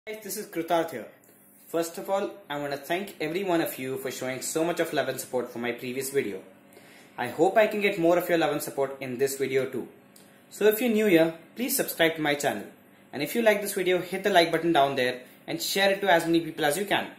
Guys, this is Krutarth here. First of all, I want to thank every one of you for showing so much of love and support for my previous video. I hope I can get more of your love and support in this video too. So if you're new here, please subscribe to my channel. And if you like this video, hit the like button down there and share it to as many people as you can.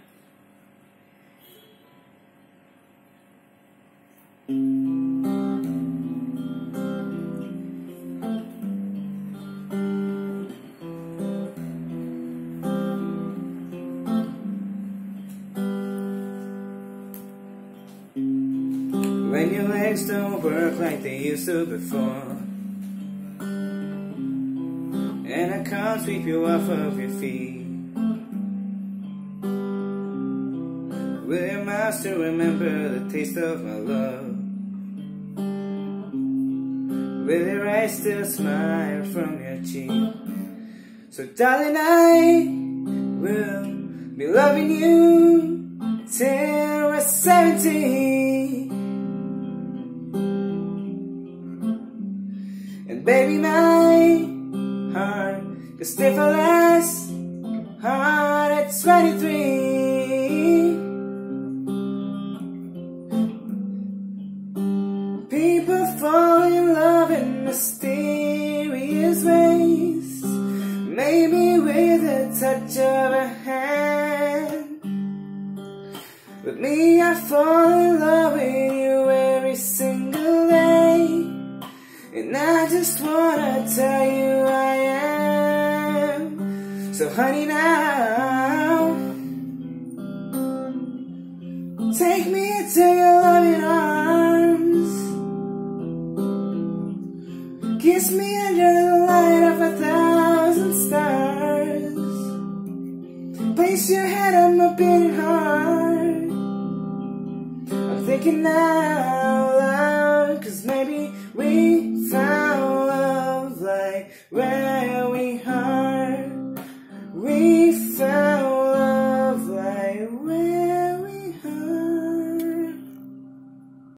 When your legs don't work like they used to before, and I can't sweep you off of your feet, will your mouth still remember the taste of my love? Will your eyes still smile from your cheek? So darling, I will be loving you till we're 70. And baby, my heart could stay for less hard at 23. People fall in love in mysterious ways, maybe with a touch of a hand. With me, I fall in love with you every single day, and I just wanna tell you I am. So honey, now take me into your loving arms, kiss me under the light of 1,000 stars, place your head on my beating heart. I'm thinking out loud, 'cause maybe we found love like where